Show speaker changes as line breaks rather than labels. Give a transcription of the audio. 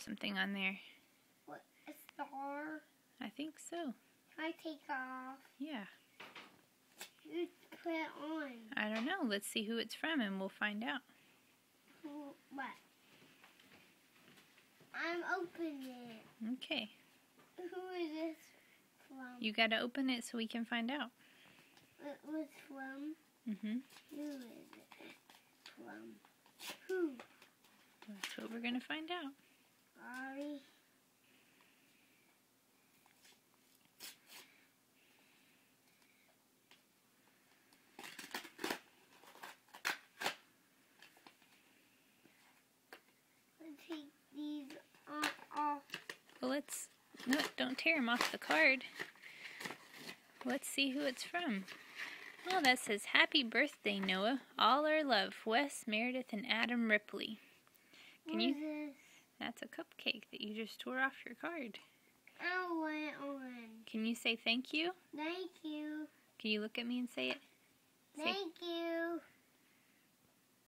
something on there.
What, a star?
I think so.
Can I take off?
Yeah.
You put it on.
I don't know. Let's see who it's from and we'll find out.
What? I'm opening it.
Okay.
Who is this from?
You gotta open it so we can find out.
It was from?
Mm-hmm.
Who is it from? Who?
That's what we're gonna find out.
Ari. Let's take these off.
Well, no, don't tear them off the card. Let's see who it's from. Oh, that says, "Happy birthday, Noah. All our love, Wes, Meredith, and Adam Ripley."
What is this?
That's a cupcake that you just tore off your card.
I want it on.
Can you say thank you?
Thank you.
Can you look at me and say it?
Thank you.